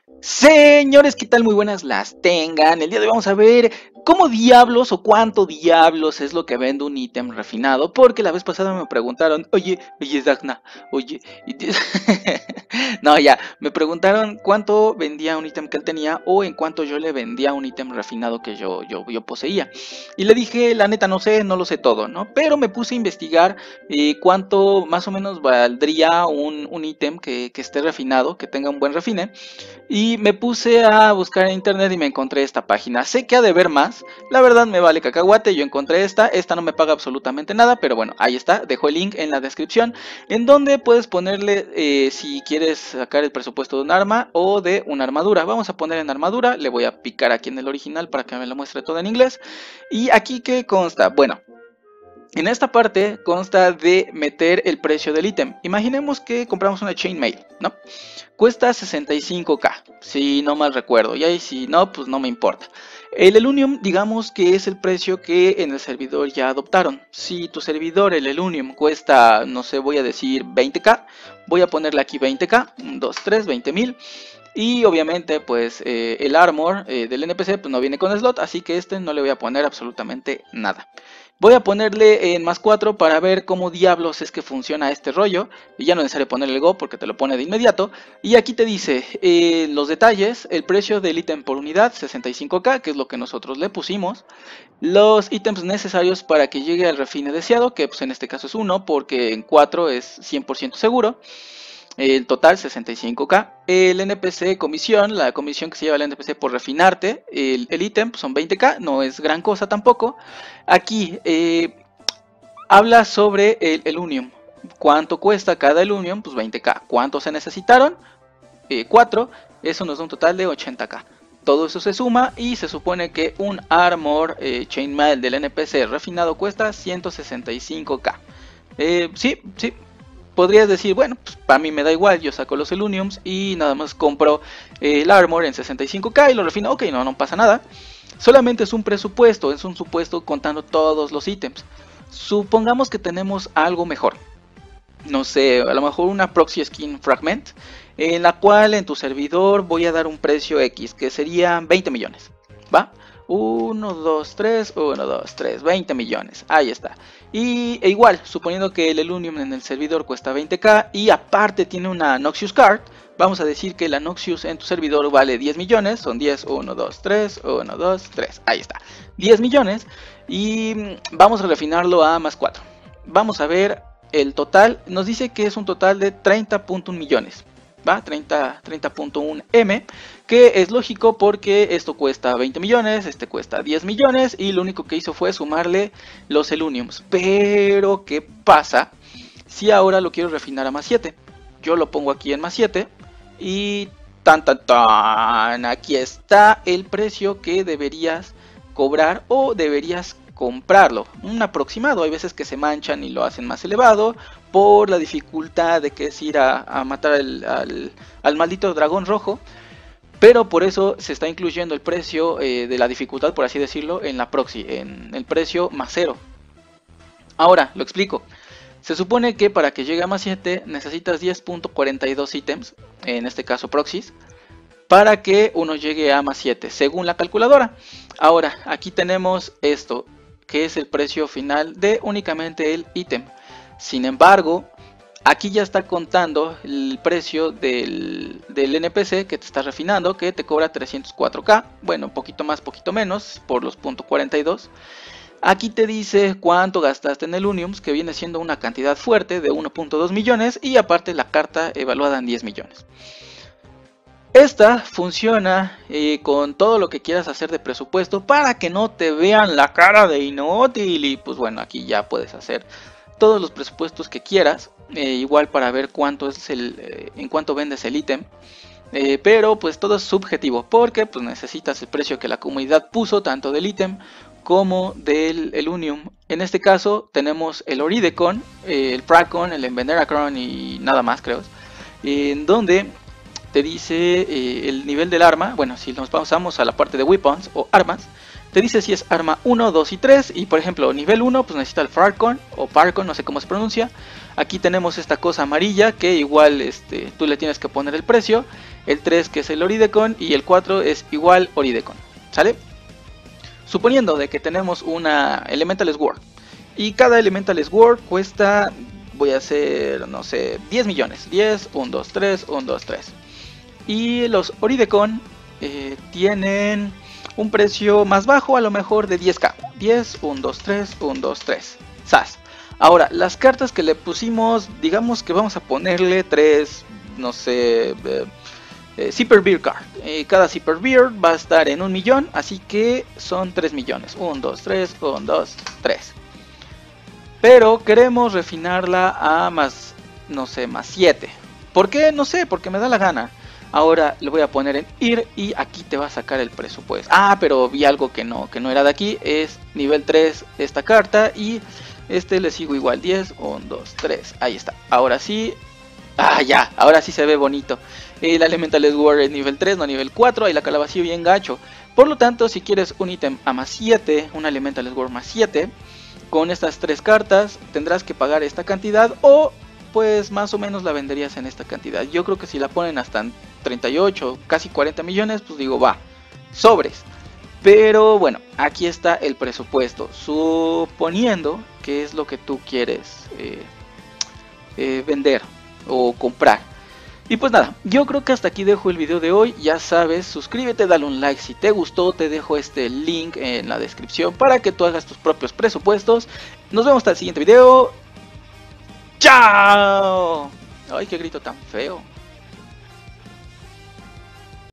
Señores, ¿qué tal? Muy buenas las tengan. El día de hoy vamos a ver cómo diablos o cuánto diablos es lo que vende un ítem refinado. Porque la vez pasada me preguntaron, oye, Dagna, oye. No, ya, me preguntaron cuánto vendía un ítem que él tenía o en cuánto yo le vendía un ítem refinado que yo poseía. Y le dije, la neta, no sé, no lo sé todo, ¿no? Pero me puse a investigar cuánto más o menos valdría un ítem que esté refinado, que tenga un buen refine. Y me puse a buscar en internet y me encontré esta página. Sé que ha de ver más, la verdad me vale cacahuate, yo encontré esta no me paga absolutamente nada, pero bueno, ahí está, dejo el link en la descripción, en donde puedes ponerle si quieres sacar el presupuesto de un arma o de una armadura. Vamos a poner en armadura, le voy a picar aquí en el original para que me lo muestre todo en inglés. Y aquí que consta, bueno, en esta parte consta de meter el precio del ítem. Imaginemos que compramos una chainmail, ¿no? Cuesta 65k, si no mal recuerdo, y ahí si no, pues no me importa. El Elunium, digamos que es el precio que en el servidor ya adoptaron. Si tu servidor, el Elunium, cuesta, no sé, voy a decir 20k, voy a ponerle aquí 20k, 1, 2, 3, 20.000. Y obviamente, pues el armor del NPC pues, no viene con slot, así que este no le voy a poner absolutamente nada. Voy a ponerle en más 4 para ver cómo diablos es que funciona este rollo. Y ya no es necesario ponerle el go porque te lo pone de inmediato. Y aquí te dice los detalles, el precio del ítem por unidad, 65k, que es lo que nosotros le pusimos. Los ítems necesarios para que llegue al refine deseado, que pues en este caso es 1 porque en 4 es 100% seguro. El total 65k. El NPC comisión, la comisión que se lleva el NPC por refinarte el ítem, pues son 20k, no es gran cosa tampoco. Aquí habla sobre el Elunium. ¿Cuánto cuesta cada Elunium? Pues 20k. ¿Cuántos se necesitaron? 4. Eso nos da un total de 80k. Todo eso se suma y se supone que un armor chainmail del NPC refinado cuesta 165k. Sí, podrías decir, bueno, pues para mí me da igual, yo saco los Eluniums y nada más compro el armor en 65k y lo refino, ok, no pasa nada. Solamente es un presupuesto, es un supuesto contando todos los ítems. Supongamos que tenemos algo mejor. No sé, a lo mejor una proxy skin fragment, en la cual en tu servidor voy a dar un precio X, que sería 20 millones, ¿va? 1, 2, 3, 1, 2, 3, 20 millones, ahí está. Y igual, suponiendo que el Elunium en el servidor cuesta 20k y aparte tiene una Noxious Card, vamos a decir que la Noxious en tu servidor vale 10 millones, son 10, 1, 2, 3, 1, 2, 3, ahí está, 10 millones y vamos a refinarlo a más 4. Vamos a ver el total, nos dice que es un total de 30.1 millones. ¿Va? 30.1 M, que es lógico porque esto cuesta 20 millones, este cuesta 10 millones y lo único que hizo fue sumarle los Eluniums. Pero, ¿qué pasa si ahora lo quiero refinar a más 7? Yo lo pongo aquí en más 7 y tan, aquí está el precio que deberías cobrar o deberías comprarlo, un aproximado. Hay veces que se manchan y lo hacen más elevado por la dificultad de que es ir a matar al maldito dragón rojo, pero por eso se está incluyendo el precio de la dificultad, por así decirlo, en la proxy, en el precio más 0. Ahora lo explico. Se supone que para que llegue a más 7 necesitas 10.42 ítems, en este caso proxies, para que uno llegue a más 7 según la calculadora. Ahora aquí tenemos esto, que es el precio final de únicamente el ítem. Sin embargo, aquí ya está contando el precio del NPC que te está refinando, que te cobra 304k, bueno, un poquito más, poquito menos, por los .42. Aquí te dice cuánto gastaste en el Eluniums, que viene siendo una cantidad fuerte de 1.2 millones y aparte la carta evaluada en 10 millones. Esta funciona con todo lo que quieras hacer de presupuesto para que no te vean la cara de inútil. Y pues bueno, aquí ya puedes hacer todos los presupuestos que quieras. Igual para ver cuánto es en cuánto vendes el ítem. Pero pues todo es subjetivo porque pues necesitas el precio que la comunidad puso tanto del ítem como del Elunium. En este caso tenemos el Oridecon, el Pracon, el Enveneracron y nada más creo. En donde te dice el nivel del arma. Bueno, si nos pasamos a la parte de weapons o armas, te dice si es arma 1, 2 y 3. Y por ejemplo, nivel 1 pues necesita el Farcon o Parcon, no sé cómo se pronuncia. Aquí tenemos esta cosa amarilla que igual tú le tienes que poner el precio. El 3 que es el Oridecon y el 4 es igual Oridecon, ¿sale? Suponiendo de que tenemos una Elemental Sword y cada Elemental Sword cuesta, voy a hacer, no sé, 10 millones. 10, 1, 2, 3, 1, 2, 3. Y los Oridecon tienen un precio más bajo, a lo mejor de 10k. 10, 1, 2, 3, 1, 2, 3. ¡Sas! Ahora, las cartas que le pusimos, digamos que vamos a ponerle 3, no sé, Zipper Beer Card. Cada Zipper Beer va a estar en 1 millón, así que son 3 millones. 1, 2, 3, 1, 2, 3. Pero queremos refinarla a más, no sé, más 7. ¿Por qué? No sé, porque me da la gana. Ahora le voy a poner en IR y aquí te va a sacar el presupuesto. Ah, pero vi algo que no era de aquí. Es nivel 3 esta carta y le sigo igual. 10, 1, 2, 3. Ahí está. Ahora sí. Ah, ya. Ahora sí se ve bonito. El Elemental Sword es nivel 3, no nivel 4. Ahí la calabacillo bien gacho. Por lo tanto, si quieres un ítem a más 7, un Elemental Sword más 7, con estas 3 cartas tendrás que pagar esta cantidad o pues más o menos la venderías en esta cantidad. Yo creo que si la ponen hasta en 38, casi 40 millones, pues digo, va, sobres. Pero bueno, aquí está el presupuesto, suponiendo que es lo que tú quieres vender o comprar. Y pues nada, yo creo que hasta aquí dejo el video de hoy. Ya sabes, suscríbete, dale un like si te gustó. Te dejo este link en la descripción para que tú hagas tus propios presupuestos. Nos vemos hasta el siguiente video. ¡Chao! Ay, qué grito tan feo.